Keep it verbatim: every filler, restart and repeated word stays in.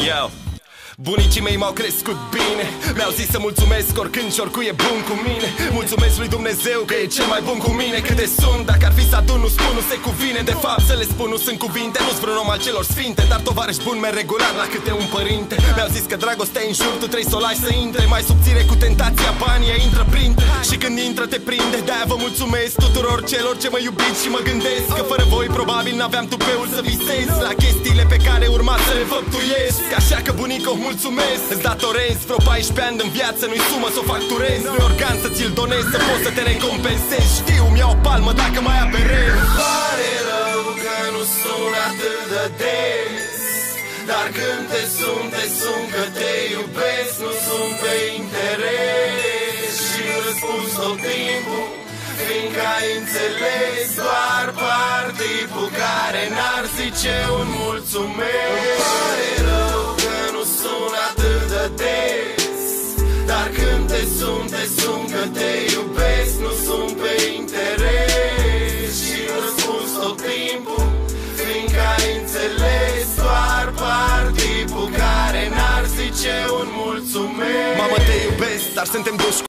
Yo. Bunicii mei m-au crescut bine, mi-au zis să mulțumesc oricând și oricui e bun cu mine. Mulțumesc lui Dumnezeu că e cel mai bun cu mine. Câte sunt, dacă ar fi să adun, nu spun, nu se cuvine. De fapt să le spun, nu sunt cuvinte, nu-s vreun om al celor sfinte, dar tovarăș bun merg regular la câte un părinte. Mi-au zis că dragostea e în jur, tu trebuie să o lași să intre. Mai subțire cu tentația, banii ea intră printe. Și când intră te prinde, de-aia vă mulțumesc tuturor celor ce mă iubiți și mă gândesc că fără voi probabil n-aveam tupeul să visez la chestiile pe care urma să le făptuiesc. Așa că bunico, mulțumesc, îți datorez vreo paisprezece ani în viață, nu-i sumă să o facturez, nu-i organ să ți-l donez, să poți să te recompensezi. Știu, mi-au o palmă dacă mai aberez. Îmi pare rău că nu sun atât de des, dar când te sun, te sun că te iubesc. Nu sun pe interes și răspuns tot timpul, fiindcă ai înțeles doar partipul care n-ar zice un mulțumesc. Îmi pare rău că nu sun atât de des, dar când te sun, te sun că te iubesc. Nu sun pe interes și răspuns tot timpul, fiindcă ai înțeles doar partipul care n-ar zice un mulțumesc. Mamă, te iubesc, dar suntem duși